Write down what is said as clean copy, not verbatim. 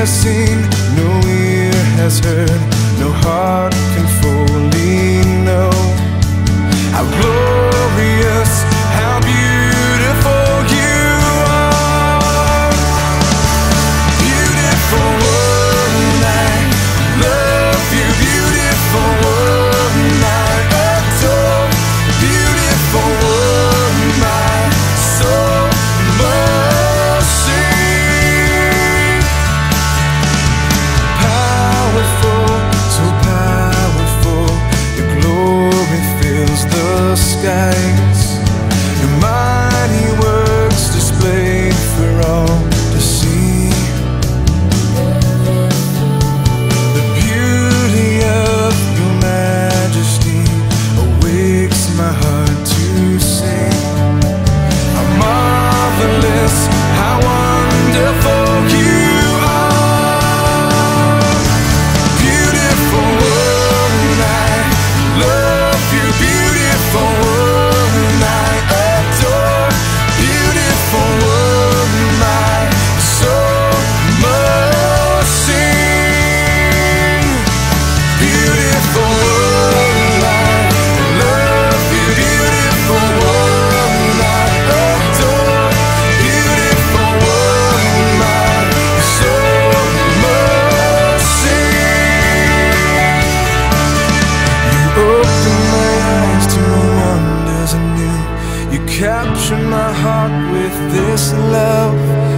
has seen, no ear has heard, no heart can fully know how glorious, how beautiful you are. Beautiful one, I love you. Beautiful one, I adore. Beautiful one, my soul must sing. Powerful, so powerful, your glory fills the skies. Your mighty works displayed for all to see. The beauty of your majesty awakes my heart to sing. How marvelous, how wonderful you are. Beautiful one, I love you. Beautiful one, I adore. Beautiful one, my soul must sing. Beautiful one, I love you. Beautiful one, I adore. Beautiful one, my soul must sing. You open my eyes to wonders anew. You capture my heart with this love.